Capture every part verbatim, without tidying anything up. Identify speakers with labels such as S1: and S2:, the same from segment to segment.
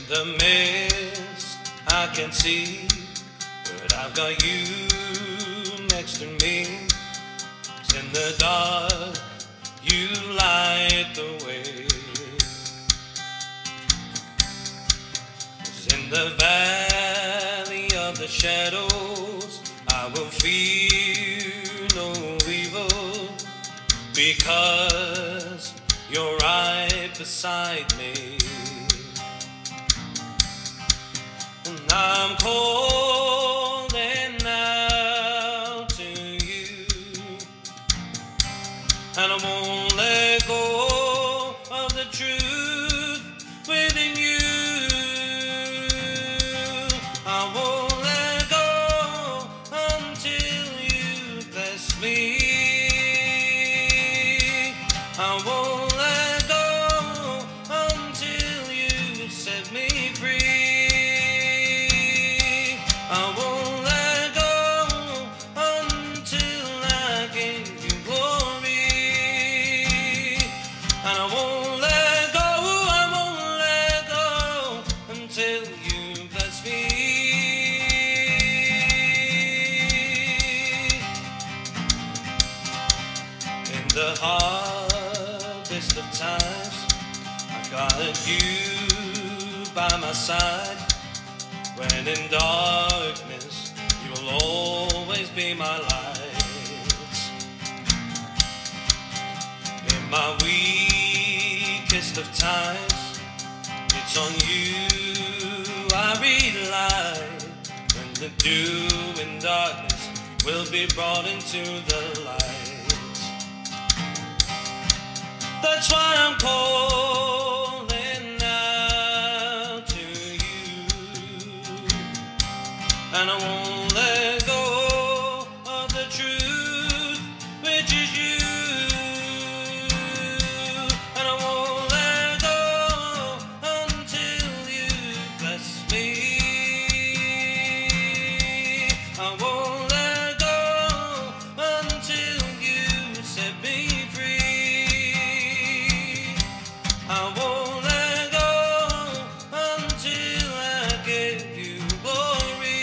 S1: the mist I can see, but I've got you next to me. In the dark, you light the way. In the valley of the shadows, I will fear no evil, because you're right beside me. And I'm calling out to you, and I won't let go of the truth within you. I won't let go until you bless me. I won't let go until you set me free. I won't let go until I give you glory. And I won't let go, I won't let go until you bless me. In the hardest of times, I've got you by my side. When in darkness, you'll always be my light. In my weakest of times, it's on you I rely. When the dew in darkness will be brought into the light. That's why I'm calling out to you, and I won't let go of the truth, which is you. And I won't let go until you bless me. I won't let go until you set me free. I won't let go until I give you glory.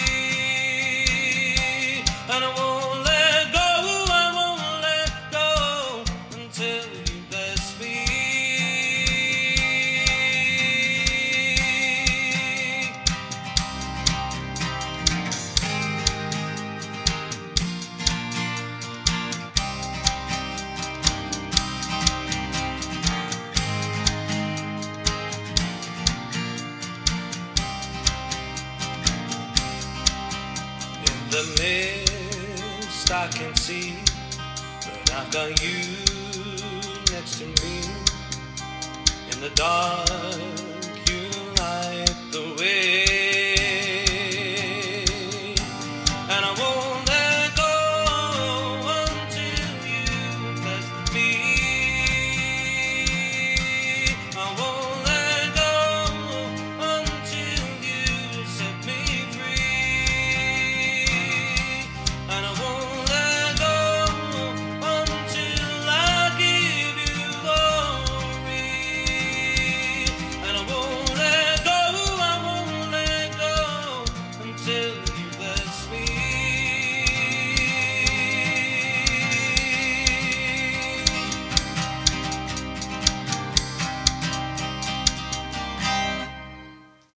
S1: And I won't let go, I won't let go until you bless me. In the mist I can see, but I've got you next to me. In the dark you light the way.